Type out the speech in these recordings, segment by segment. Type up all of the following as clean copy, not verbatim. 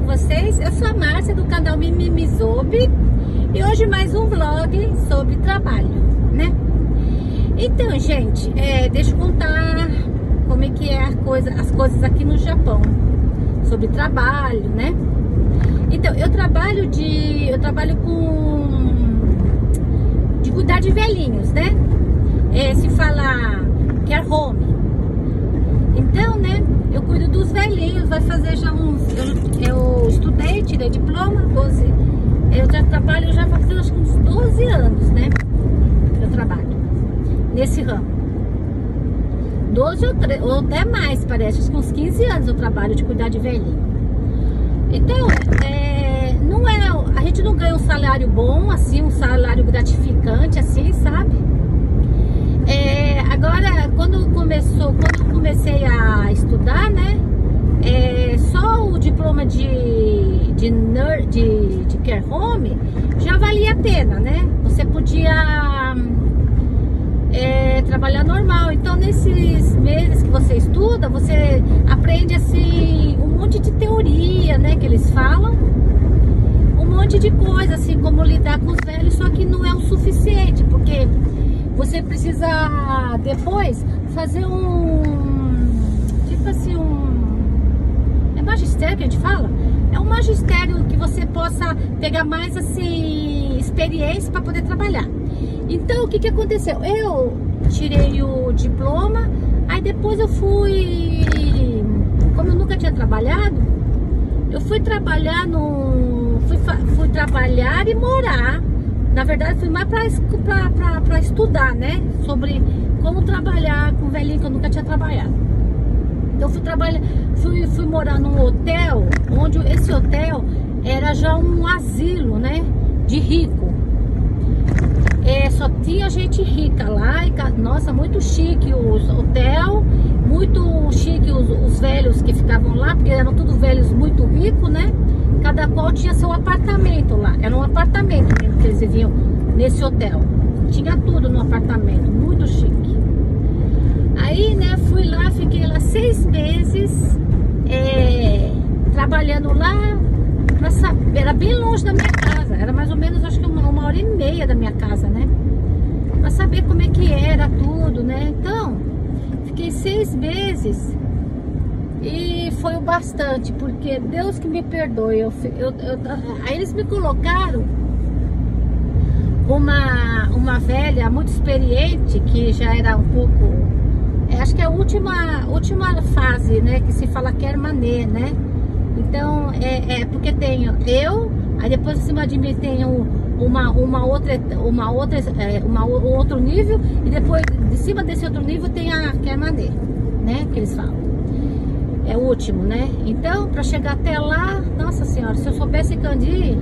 com vocês? Eu sou a Márcia do canal Mimimizobe e hoje mais um vlog sobre trabalho, né? Então, gente, deixa eu contar como é que é as coisas aqui no Japão sobre trabalho, né? Então, eu trabalho de cuidar de velhinhos, né? Se fala care home. Então, né, eu cuido dos velhinhos, vai fazer já eu estudei, tirei diploma, 12, eu já trabalho, já vai fazer acho que uns 12 anos, né, eu trabalho nesse ramo, 12 ou até mais, parece, acho que uns 15 anos eu trabalho de cuidar de velhinho. Então, a gente não ganha um salário bom, assim, um salário gratificante, assim, sabe? Agora, quando eu comecei a estudar, né, só o diploma de care home já valia a pena, né? Você podia trabalhar normal. Então, nesses meses que você estuda, você aprende, assim, um monte de teoria, né, que eles falam, um monte de coisa, assim, como lidar com os velhos, só que não é o suficiente, porque você precisa depois fazer tipo assim, é magistério que a gente fala? É um magistério que você possa pegar mais, assim, experiência para poder trabalhar. Então, o que aconteceu? Eu tirei o diploma, aí depois eu fui, como eu nunca tinha trabalhado, eu fui trabalhar fui trabalhar e morar. Na verdade, fui mais pra estudar, né? Sobre como trabalhar com velhinho que eu nunca tinha trabalhado. Então, fui morar num hotel, onde esse hotel era já um asilo, né? De rico. Só tinha gente rica lá. E, nossa, muito chique o hotel. Muito chique os velhos que ficavam lá, porque eram todos velhos muito ricos, né? Cada qual tinha seu apartamento lá. Era um apartamento mesmo que eles viviam nesse hotel. Tinha tudo no apartamento, muito chique. Aí, né, fui lá, fiquei lá 6 meses trabalhando lá. Era bem longe da minha casa. Era mais ou menos, acho que uma hora e meia da minha casa, né? Pra saber como é que era tudo, né? Então, fiquei 6 meses. E foi o bastante, porque Deus que me perdoe. Aí eles me colocaram uma velha muito experiente, que já era um pouco, acho que é a última fase, né, que se fala care mané, né? Então, porque tenho eu, aí depois em cima de mim tem um outro nível, e depois de cima desse outro nível tem a care mané, né, que eles falam. É o último, né? Então, para chegar até lá, nossa senhora, se eu soubesse candir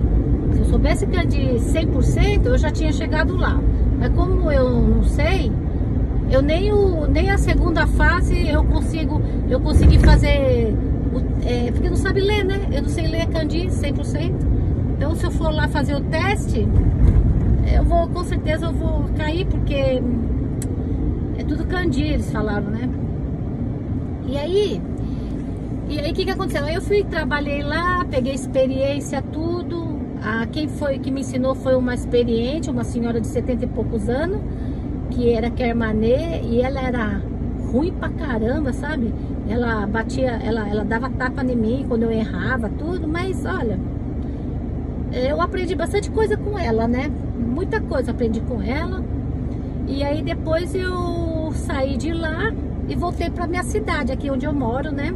100%, eu já tinha chegado lá. Mas como eu não sei, eu nem a segunda fase eu consegui fazer, porque não sabe ler, né? Eu não sei ler kanji 100%. Então, se eu for lá fazer o teste, com certeza eu vou cair, porque é tudo kanji, eles falaram, né? E aí, o que aconteceu? Aí eu trabalhei lá, peguei experiência, tudo. Quem foi que me ensinou foi uma experiente, uma senhora de 70 e poucos anos, que era care mané, e ela era ruim pra caramba, sabe? Ela batia, ela dava tapa em mim quando eu errava, tudo, mas olha, eu aprendi bastante coisa com ela, né? Muita coisa aprendi com ela. E aí depois eu saí de lá e voltei pra minha cidade, aqui onde eu moro, né?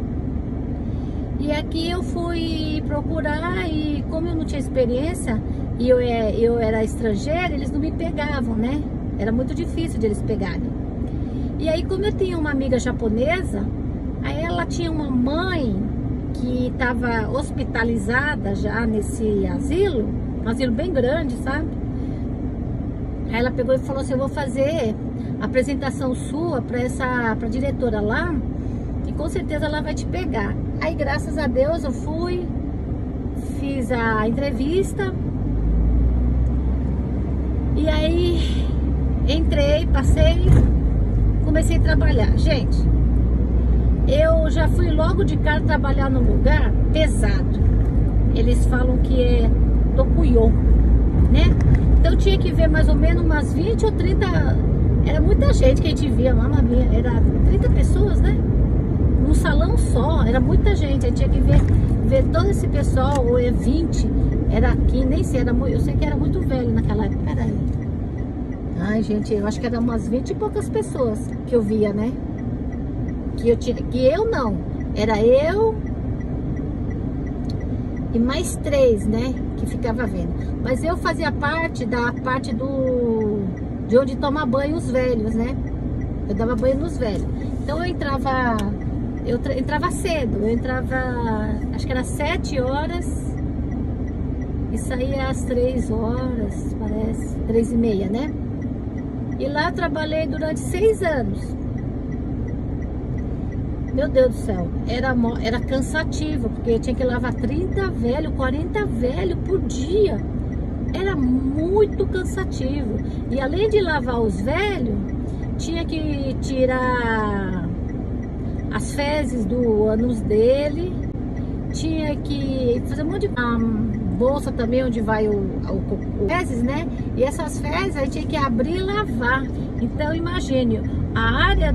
E aqui eu fui procurar, e como eu não tinha experiência e eu era estrangeira, eles não me pegavam, né? Era muito difícil de eles pegarem. E aí, como eu tinha uma amiga japonesa, aí ela tinha uma mãe que estava hospitalizada já nesse asilo, um asilo bem grande, sabe? Aí ela pegou e falou assim: eu vou fazer a apresentação sua pra diretora lá, e com certeza ela vai te pegar. Aí, graças a Deus, eu fui, fiz a entrevista, e aí entrei, passei, comecei a trabalhar. Gente, eu já fui logo de cara trabalhar num lugar pesado. eles falam que é Tokuyô, né? Então tinha que ver mais ou menos umas 20 ou 30, era muita gente que a gente via, mamma mia, era 30 pessoas, né? Num salão só, era muita gente, a gente tinha que ver todo esse pessoal, ou é 20, era aqui, nem sei, eu sei que era muito velho naquela época, peraí. Ai, gente, eu acho que era umas 20 e poucas pessoas que eu via, né? Que eu não, era eu e mais 3, né? Que ficava vendo. Mas eu fazia parte de onde toma banho os velhos, né? Eu dava banho nos velhos. Então eu entrava cedo, eu entrava, acho que era 7 horas e saía às 3 horas, parece, 3h30, né? E lá eu trabalhei durante 6 anos. Meu Deus do céu, era cansativo, porque eu tinha que lavar 30 velho, 40 velho por dia. Era muito cansativo. E além de lavar os velhos, tinha que tirar as fezes do ânus dele, tinha que fazer um monte de bolsa também, onde vai o fezes, né? E essas fezes aí tinha que abrir e lavar. Então imagine, a área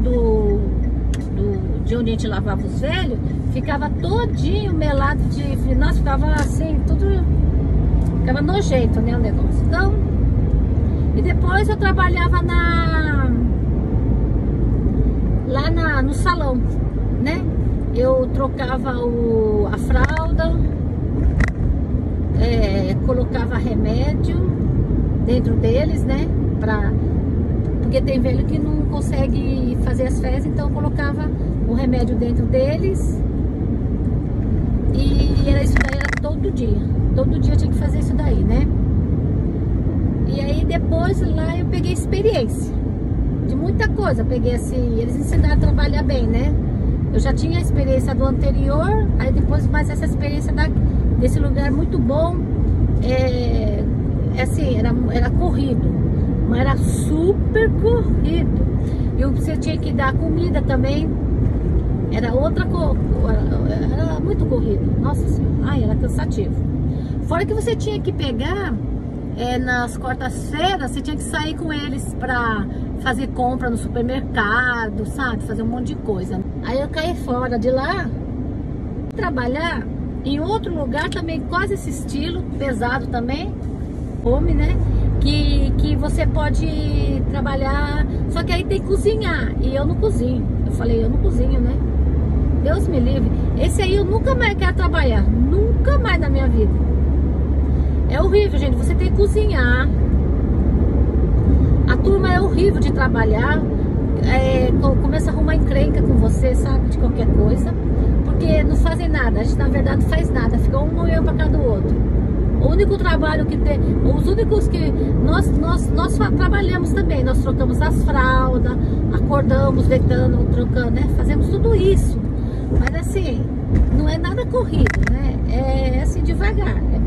de onde a gente lavava os velhos ficava todinho melado de... Nossa, ficava assim, tudo... Ficava nojento, né, o negócio. Então, e depois eu trabalhava lá no salão, né? Eu trocava a fralda, colocava remédio dentro deles, né? Porque tem velho que não consegue fazer as fezes, então eu colocava o remédio dentro deles. E era isso daí, era todo dia. Todo dia eu tinha que fazer isso daí, né? E aí depois lá eu peguei experiência de muita coisa. Peguei assim, eles ensinaram a trabalhar bem, né? Eu já tinha a experiência do anterior, aí depois mais essa experiência desse lugar muito bom. Assim, era corrido, mas era super corrido. E você tinha que dar comida também. Era outra coisa, era muito corrido. Nossa Senhora, ai, era cansativo. Fora que você tinha que pegar, nas quartas-feiras, você tinha que sair com eles pra fazer compra no supermercado, sabe? Fazer um monte de coisa. Aí eu caí fora de lá, trabalhar em outro lugar também, quase esse estilo, pesado também, home, né? Que você pode trabalhar, só que aí tem que cozinhar, e eu não cozinho. Eu falei, eu não cozinho, né? Deus me livre. Esse aí eu nunca mais quero trabalhar, nunca mais na minha vida. É horrível, gente, você tem que cozinhar. A turma é horrível de trabalhar. Começa a arrumar encrenca com você, sabe, de qualquer coisa. Porque não fazem nada, a gente na verdade não faz nada. Fica um olhando para cada do outro. O único trabalho que tem, os únicos que nós trabalhamos também. Nós trocamos as fraldas, acordamos, deitando, trocando, né? Fazemos tudo isso. Mas assim, não é nada corrido, né? É assim, devagar. É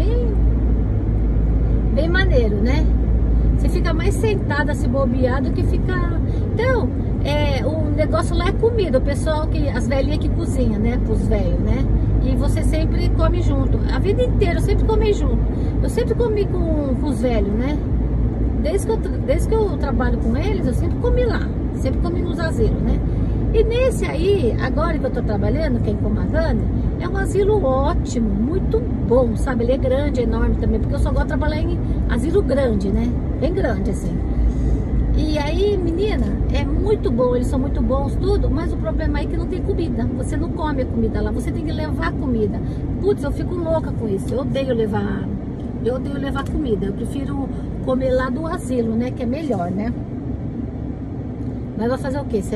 bem maneiro, né? Você fica mais sentada, se bobear, do que ficar... Então, o negócio lá é comida. O pessoal, as velhinhas que cozinham, né? Pros velhos, né? E você sempre come junto. A vida inteira eu sempre comi junto. Eu sempre comi com os velhos, né? Desde que eu trabalho com eles, eu sempre comi lá. Sempre comi nos asilos, né? E nesse aí, agora que eu tô trabalhando, que é em Comagana, é um asilo ótimo, muito bom, sabe? Ele é grande, é enorme também, porque eu só gosto de trabalhar em asilo grande, né? Bem grande, assim. E aí, menina, é muito bom, eles são muito bons, tudo, mas o problema é que não tem comida. Você não come a comida lá, você tem que levar comida. Putz, eu fico louca com isso, eu odeio levar comida. Eu prefiro comer lá do asilo, né? Que é melhor, né? Mas vai fazer o quê? Se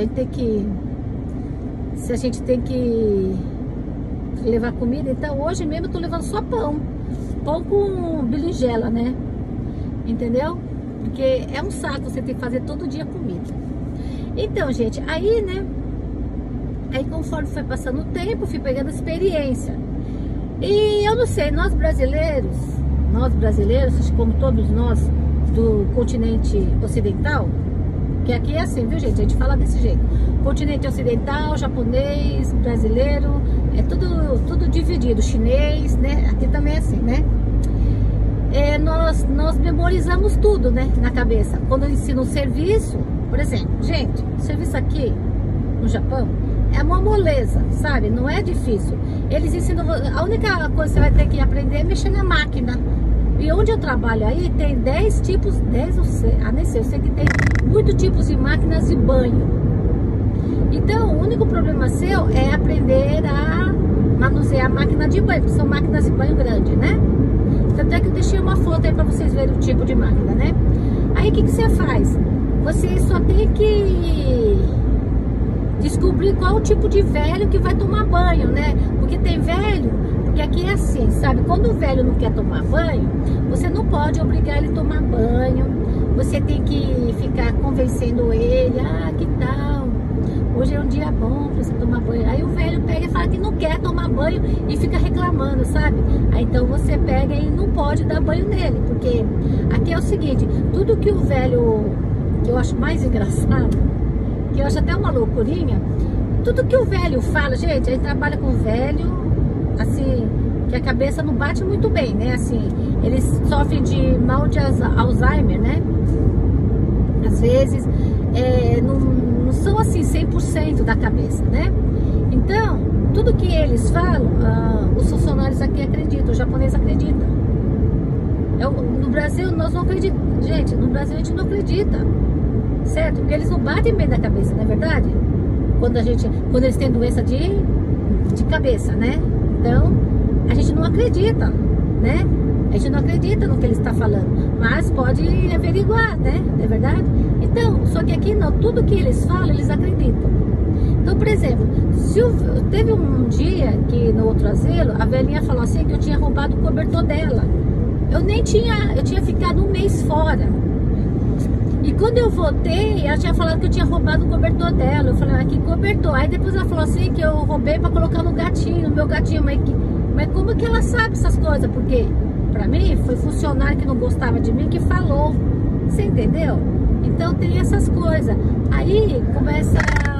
a gente tem que levar comida, então hoje mesmo eu tô levando só pão com berinjela, né? Entendeu? Porque é um saco você ter que fazer todo dia comida. Então, gente, aí, né? Aí conforme foi passando o tempo, fui pegando experiência. E eu não sei, nós brasileiros, como todos nós do continente ocidental, que aqui é assim, viu, gente? A gente fala desse jeito. Continente ocidental, japonês, brasileiro, é tudo dividido, chinês, né? Aqui também é assim, né? Nós memorizamos tudo, né? Na cabeça. Quando eu ensino um serviço, por exemplo, gente, o serviço aqui no Japão é uma moleza, sabe? Não é difícil. Eles ensinam, a única coisa que você vai ter que aprender é mexer na máquina. E onde eu trabalho aí tem 10 tipos, 10 eu sei, nem sei, eu sei que tem muitos tipos de máquinas de banho. Então, o único problema seu é aprender a manusear a máquina de banho, porque são máquinas de banho grandes, né? Tanto é que eu deixei uma foto aí pra vocês verem o tipo de máquina, né? Aí o que você faz? Você só tem que descobrir qual o tipo de velho que vai tomar banho, né? Porque tem velho, porque aqui é assim, sabe? Quando o velho não quer tomar banho, você não pode obrigar ele a tomar banho. Você tem que ficar convencendo ele, que tal? Hoje é um dia bom pra você tomar banho. Aí o velho pega e fala que não quer tomar banho e fica reclamando, sabe? Aí então você pega e não pode dar banho nele, porque aqui é o seguinte, tudo que o velho, que eu acho mais engraçado, que eu acho até uma loucurinha, tudo que o velho fala, gente, a gente trabalha com velho, assim, que a cabeça não bate muito bem, né? Assim, eles sofrem de mal de Alzheimer, né? Às vezes, não são assim 100% da cabeça, né? Então, tudo que eles falam, os funcionários aqui acreditam, o japonês acredita. No Brasil, nós não acreditamos. Gente, no Brasil a gente não acredita, certo? Porque eles não batem bem na cabeça, não é verdade? Quando eles têm doença de cabeça, né? Então, a gente não acredita, né? A gente não acredita no que ele está falando, mas pode averiguar, né? Não é verdade? Então, só que aqui não, tudo que eles falam, eles acreditam. Então, por exemplo, teve um dia que no outro asilo, a velhinha falou assim que eu tinha roubado o cobertor dela. Eu tinha ficado um mês fora. E quando eu voltei, ela tinha falado que eu tinha roubado o cobertor dela. Eu falei, que cobertor? Aí depois ela falou assim que eu roubei para colocar no gatinho, no meu gatinho. Mas como que ela sabe essas coisas? Porque pra mim foi funcionário que não gostava de mim que falou. Você entendeu? Então tem essas coisas. Aí começa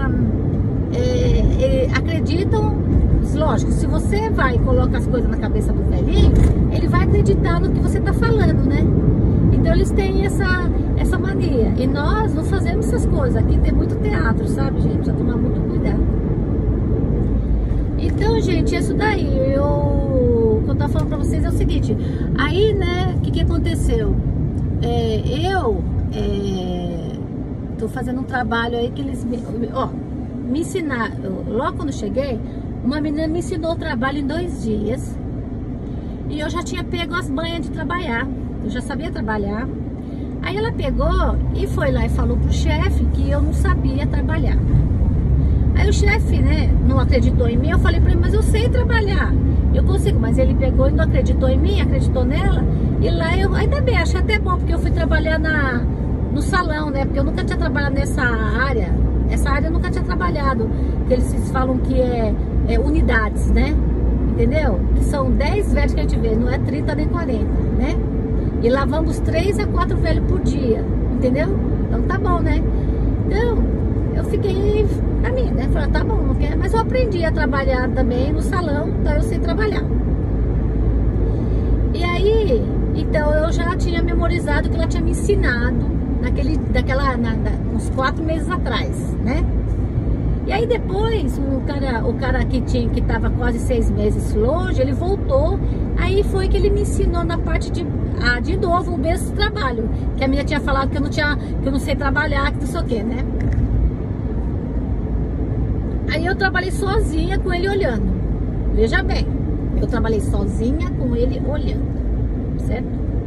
acreditam, lógico, se você vai e coloca as coisas na cabeça do velhinho, ele vai acreditar no que você tá falando, né? Então eles têm essa mania. E nós não fazemos essas coisas. Aqui tem muito teatro, sabe, gente? Precisa tomar muito cuidado. Então, gente, isso daí, o que eu tô falando pra vocês é o seguinte. Aí, né, o que aconteceu? Eu tô fazendo um trabalho aí que eles me ensinaram. Logo quando cheguei, uma menina me ensinou o trabalho em 2 dias. E eu já tinha pego as manhas de trabalhar. Eu já sabia trabalhar. Aí ela pegou e foi lá e falou pro chefe que eu não sabia trabalhar. Aí o chefe, né, não acreditou em mim. Eu falei pra ele, mas eu sei trabalhar, eu consigo. Mas ele pegou e não acreditou em mim, acreditou nela. E lá eu, ainda bem, achei até bom, porque eu fui trabalhar no salão, né? Porque eu nunca tinha trabalhado nessa área. Essa área eu nunca tinha trabalhado. Porque eles falam que é unidades, né? Entendeu? Que são 10 velhos que a gente vê, não é 30 nem 40, né? E lavamos 3 a 4 velhos por dia, entendeu? Então tá bom, né? Então, eu fiquei pra mim, né? Falei, tá bom, não quero. Mas eu aprendi a trabalhar também no salão, então eu sei trabalhar. E aí, então eu já tinha memorizado o que ela tinha me ensinado uns 4 meses atrás, né? E aí depois, o cara que tava quase 6 meses longe, ele voltou. Aí foi que ele me ensinou na parte de novo o mesmo trabalho. Que a menina tinha falado que eu não sei trabalhar, que não sei o que, né? Aí eu trabalhei sozinha com ele olhando. Veja bem, eu trabalhei sozinha com ele olhando, certo?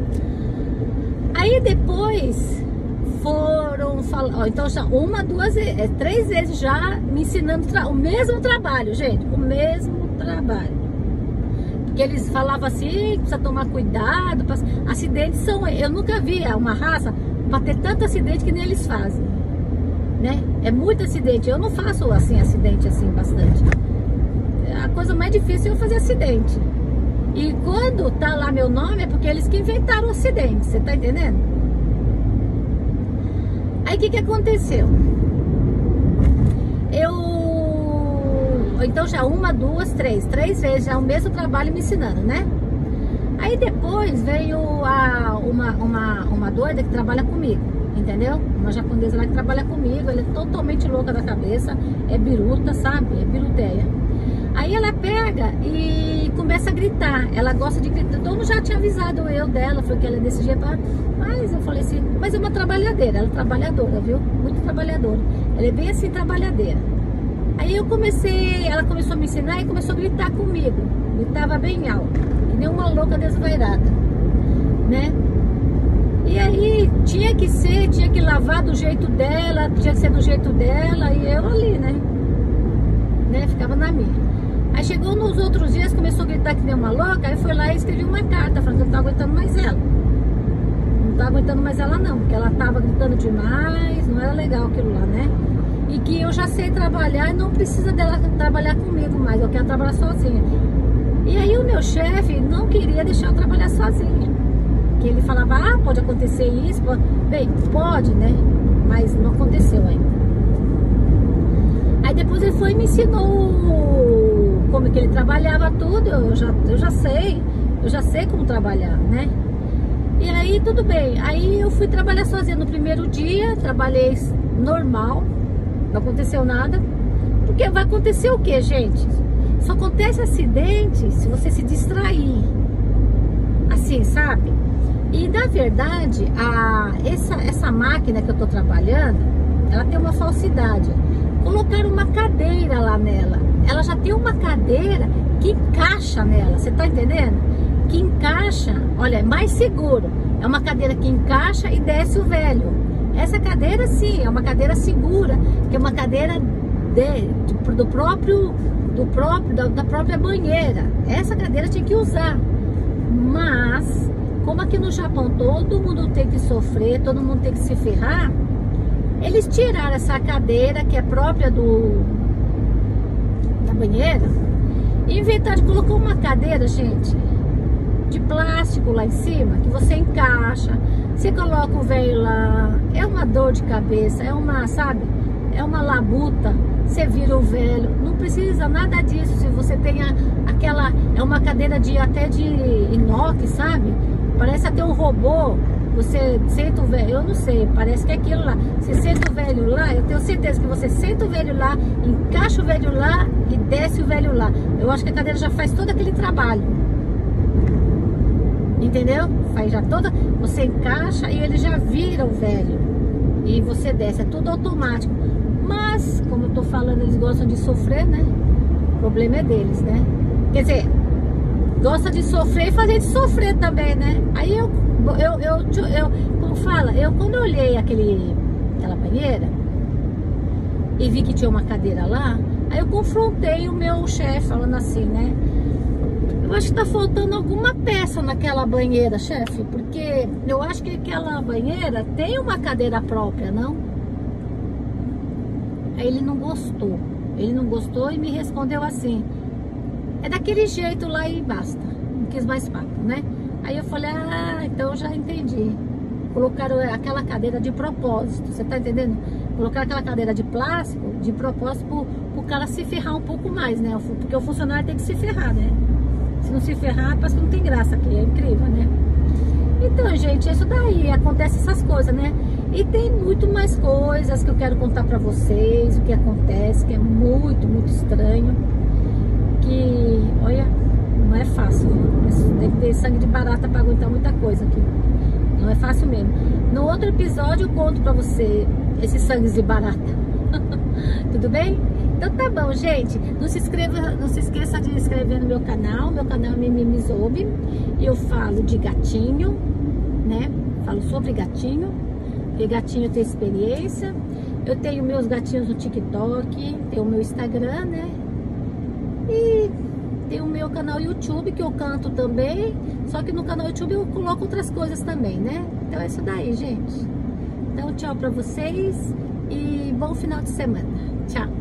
Aí depois foram falar, então já 1, 2, 3 vezes já me ensinando o mesmo trabalho, gente, o mesmo trabalho. Porque eles falavam assim, precisa tomar cuidado, acidentes eu nunca vi uma raça para ter tanto acidente que nem eles fazem, né? É muito acidente, eu não faço assim acidente assim bastante. A coisa mais difícil é eu fazer acidente. E quando tá lá meu nome é porque eles que inventaram o acidente, você tá entendendo? Aí o que aconteceu? então já uma, duas, três vezes já o mesmo trabalho me ensinando, né? Aí depois veio uma doida que trabalha comigo, entendeu? Uma japonesa lá que trabalha comigo, ela é totalmente louca da cabeça, é biruta, sabe? É biruteia. Aí ela pega e começa a gritar, ela gosta de gritar. Todo mundo já tinha avisado eu dela, falou que ela é desse jeito, mas eu falei assim, mas é uma trabalhadeira, ela é trabalhadora, viu? Muito trabalhadora, ela é bem assim trabalhadeira. Aí eu comecei, ela começou a me ensinar e começou a gritar comigo, gritava bem alto, que nem uma louca desvairada, né? E aí tinha que lavar do jeito dela, tinha que ser do jeito dela, e eu ali, né? Ficava na minha. Aí chegou nos outros dias, começou a gritar que nem uma louca, aí foi lá e escrevi uma carta, falando que eu não tava aguentando mais ela. Não tava aguentando mais ela não, porque ela tava gritando demais, não era legal aquilo lá, né? E que eu já sei trabalhar e não precisa dela trabalhar comigo mais, eu quero trabalhar sozinha. E aí o meu chefe não queria deixar eu trabalhar sozinha. Que ele falava, pode acontecer isso, pode... Bem, pode, né? Mas não aconteceu ainda. Aí depois ele foi e me ensinou como que ele trabalhava tudo, eu já sei como trabalhar, né? E aí tudo bem, aí eu fui trabalhar sozinha no primeiro dia, trabalhei normal, não aconteceu nada, porque vai acontecer o que, gente? Só acontece acidente se você se distrair, assim, sabe? E na verdade, essa máquina que eu tô trabalhando, ela tem uma falsidade. Colocaram uma cadeira lá nela. Ela já tem uma cadeira que encaixa nela. Você tá entendendo? Que encaixa, olha, é mais seguro. É uma cadeira que encaixa e desce o velho. Essa cadeira sim, é uma cadeira segura, que é uma cadeira da própria banheira. Essa cadeira tinha que usar. Mas, como aqui no Japão todo mundo tem que sofrer, todo mundo tem que se ferrar, eles tiraram essa cadeira que é própria da banheira e inventaram de colocar uma cadeira, gente, de plástico lá em cima, que você encaixa, você coloca o velho lá, é uma dor de cabeça, é uma, sabe, é uma labuta, você vira o velho, não precisa nada disso. Se você tem aquela, é uma cadeira até de inox, sabe, parece até um robô. Você senta o velho, eu não sei, parece que é aquilo lá. Você senta o velho lá, eu tenho certeza que você senta o velho lá, encaixa o velho lá e desce o velho lá. Eu acho que a cadeira já faz todo aquele trabalho. Entendeu? Faz já toda, você encaixa e ele já vira o velho. E você desce, é tudo automático. Mas, como eu tô falando, eles gostam de sofrer, né? O problema é deles, né? Quer dizer, gosta de sofrer e fazer de sofrer também, né? Aí como fala, quando eu olhei aquela banheira e vi que tinha uma cadeira lá, aí eu confrontei o meu chefe falando assim, né? Eu acho que tá faltando alguma peça naquela banheira, chefe, porque eu acho que aquela banheira tem uma cadeira própria, não? Aí ele não gostou e me respondeu assim, é daquele jeito lá e basta, não quis mais papo, né? Aí eu falei, então eu já entendi. Colocaram aquela cadeira de propósito, você tá entendendo? Colocaram aquela cadeira de plástico de propósito pro cara se ferrar um pouco mais, né? Porque o funcionário tem que se ferrar, né? Se não se ferrar, parece que não tem graça aqui, é incrível, né? Então, gente, isso daí, acontece essas coisas, né? E tem muito mais coisas que eu quero contar pra vocês, o que acontece, que é muito, muito estranho. Que, olha, não é fácil, viu? Tem que ter sangue de barata pra aguentar muita coisa aqui. Não é fácil mesmo. No outro episódio eu conto pra você esses sangues de barata. Tudo bem? Então tá bom, gente. Não se esqueça de se inscrever no meu canal. Meu canal é Mimimizobe. Eu falo de gatinho, né? Falo sobre gatinho. Porque gatinho tem experiência. Eu tenho meus gatinhos no TikTok. Tenho o meu Instagram, né? E tem o meu canal YouTube, que eu canto também. Só que no canal YouTube eu coloco outras coisas também, né? Então é isso daí, gente. Então tchau pra vocês e bom final de semana. Tchau.